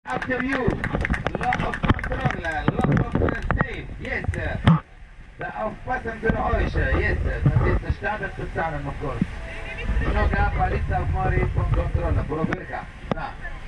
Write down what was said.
after you. Lot of control, lot of safe. Yes, the aufpassen für euch. Yes, das ist der Standard zu zahlen, of course. Sono Palizza fuori con controllo, pure per qua.